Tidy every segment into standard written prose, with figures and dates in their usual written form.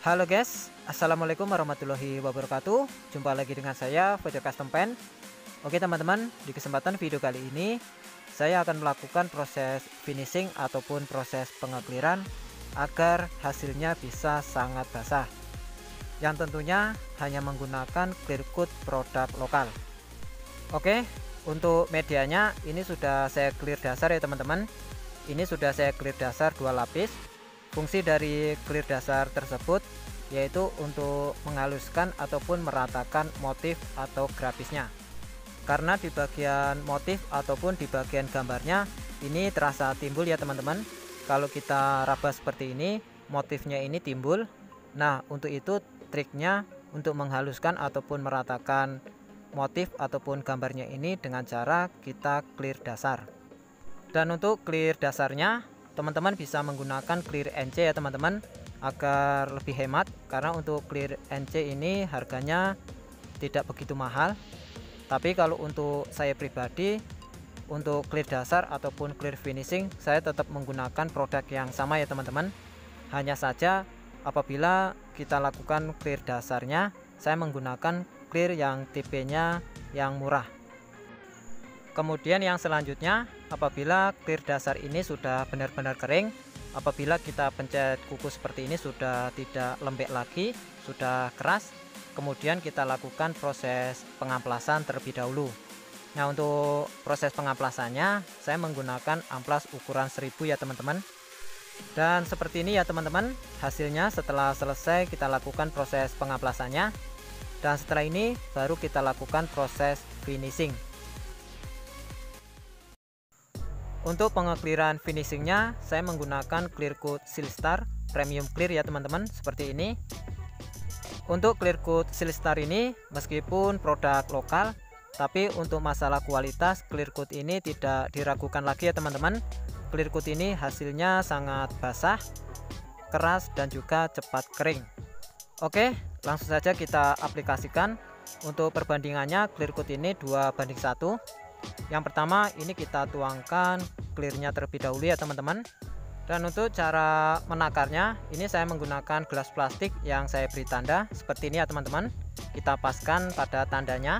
Halo guys, assalamualaikum warahmatullahi wabarakatuh. Jumpa lagi dengan saya Fajar Custom Paint. Oke teman-teman, di kesempatan video kali ini saya akan melakukan proses finishing ataupun proses pengekliran agar hasilnya bisa sangat basah, yang tentunya hanya menggunakan clear coat produk lokal. Oke, untuk medianya ini sudah saya clear dasar ya teman-teman. Ini sudah saya clear dasar 2 lapis. Fungsi dari clear dasar tersebut yaitu untuk menghaluskan ataupun meratakan motif atau grafisnya. Karena di bagian motif ataupun di bagian gambarnya ini terasa timbul ya teman-teman. Kalau kita raba seperti ini, motifnya ini timbul. Nah, untuk itu triknya untuk menghaluskan ataupun meratakan motif ataupun gambarnya ini dengan cara kita clear dasar. Dan untuk clear dasarnya teman-teman bisa menggunakan clear NC ya teman-teman, agar lebih hemat, karena untuk clear NC ini harganya tidak begitu mahal. Tapi kalau untuk saya pribadi, untuk clear dasar ataupun clear finishing saya tetap menggunakan produk yang sama ya teman-teman. Hanya saja apabila kita lakukan clear dasarnya, saya menggunakan clear yang tipenya yang murah. Kemudian yang selanjutnya, apabila clear dasar ini sudah benar-benar kering, apabila kita pencet kuku seperti ini sudah tidak lembek lagi, sudah keras, kemudian kita lakukan proses pengamplasan terlebih dahulu. Nah, untuk proses pengamplasannya saya menggunakan amplas ukuran 1000 ya teman-teman. Dan seperti ini ya teman-teman hasilnya setelah selesai kita lakukan proses pengamplasannya. Dan setelah ini baru kita lakukan proses finishing. Untuk pengekliran finishingnya saya menggunakan clear coat Silstar premium clear ya teman-teman, seperti ini. Untuk clear coat Silstar ini meskipun produk lokal, tapi untuk masalah kualitas clear coat ini tidak diragukan lagi ya teman-teman. Clear coat ini hasilnya sangat basah, keras, dan juga cepat kering. Oke, langsung saja kita aplikasikan. Untuk perbandingannya clear coat ini 2:1. Yang pertama ini kita tuangkan clearnya terlebih dahulu ya teman-teman. Dan untuk cara menakarnya ini saya menggunakan gelas plastik yang saya beri tanda seperti ini ya teman-teman. Kita paskan pada tandanya.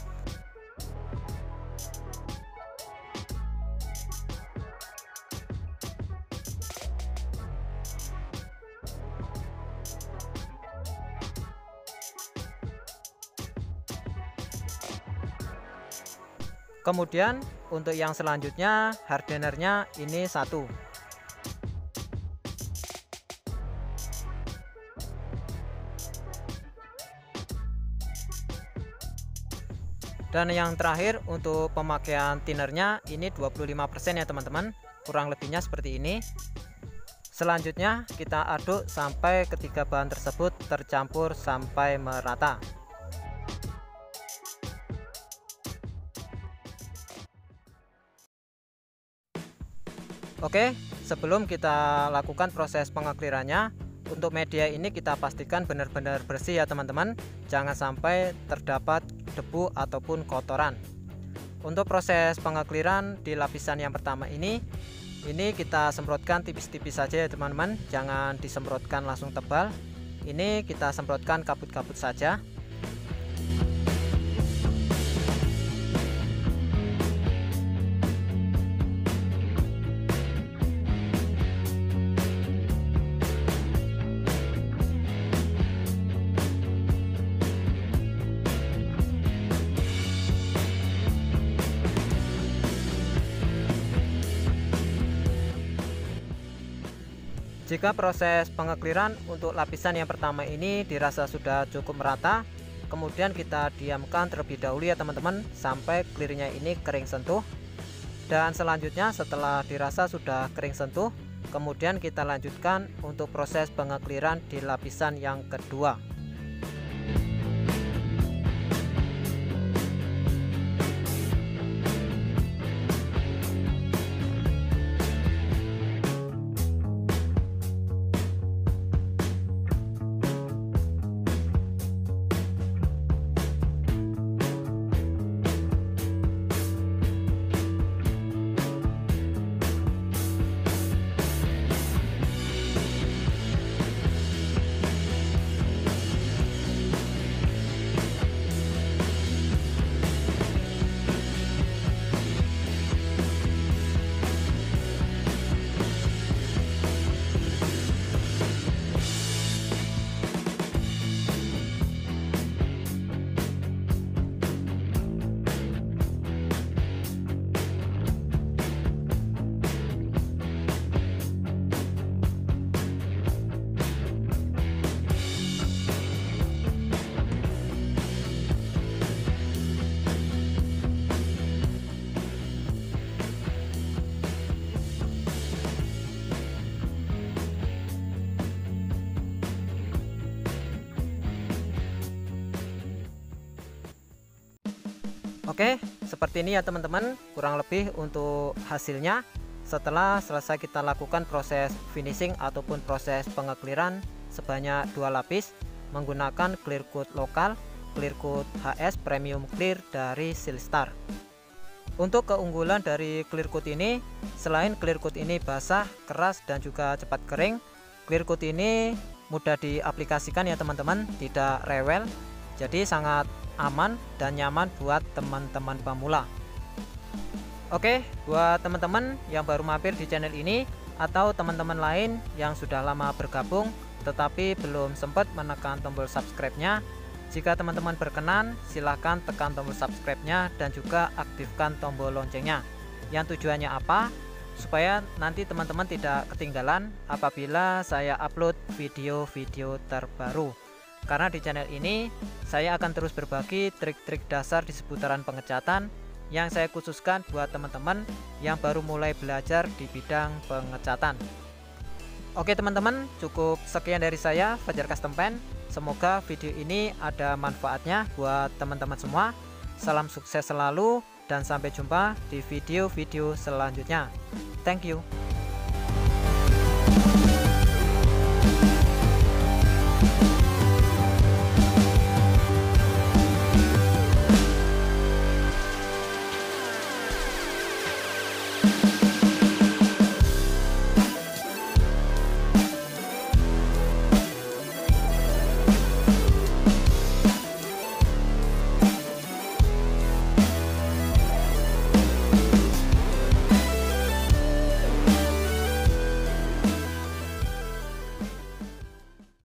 Kemudian untuk yang selanjutnya hardenernya ini 1. Dan yang terakhir untuk pemakaian thinnernya ini 25% ya teman-teman, kurang lebihnya seperti ini. Selanjutnya kita aduk sampai ketiga bahan tersebut tercampur sampai merata. Oke, sebelum kita lakukan proses pengeklirannya, untuk media ini kita pastikan benar-benar bersih ya teman-teman, jangan sampai terdapat debu ataupun kotoran. Untuk proses pengekliran di lapisan yang pertama ini kita semprotkan tipis-tipis saja ya teman-teman, jangan disemprotkan langsung tebal. Ini kita semprotkan kabut-kabut saja. Jika proses pengekliran untuk lapisan yang pertama ini dirasa sudah cukup merata, kemudian kita diamkan terlebih dahulu ya teman-teman sampai clearnya ini kering sentuh. Dan selanjutnya setelah dirasa sudah kering sentuh, kemudian kita lanjutkan untuk proses pengekliran di lapisan yang kedua. Oke, seperti ini ya teman-teman, kurang lebih untuk hasilnya setelah selesai kita lakukan proses finishing ataupun proses pengekliran sebanyak 2 lapis menggunakan clear coat lokal, clear coat HS premium clear dari Silstar. Untuk keunggulan dari clear coat ini, selain clear coat ini basah, keras dan juga cepat kering, clear coat ini mudah diaplikasikan ya teman-teman, tidak rewel, jadi sangat aman dan nyaman buat teman-teman pemula. Oke, buat teman-teman yang baru mampir di channel ini atau teman-teman lain yang sudah lama bergabung tetapi belum sempat menekan tombol subscribe-nya, jika teman-teman berkenan silahkan tekan tombol subscribe-nya dan juga aktifkan tombol loncengnya. Yang tujuannya apa? Supaya nanti teman-teman tidak ketinggalan apabila saya upload video-video terbaru. Karena di channel ini saya akan terus berbagi trik-trik dasar di seputaran pengecatan yang saya khususkan buat teman-teman yang baru mulai belajar di bidang pengecatan. Oke teman-teman, cukup sekian dari saya, Fajar Custom Paint. Semoga video ini ada manfaatnya buat teman-teman semua. Salam sukses selalu dan sampai jumpa di video-video selanjutnya. Thank you.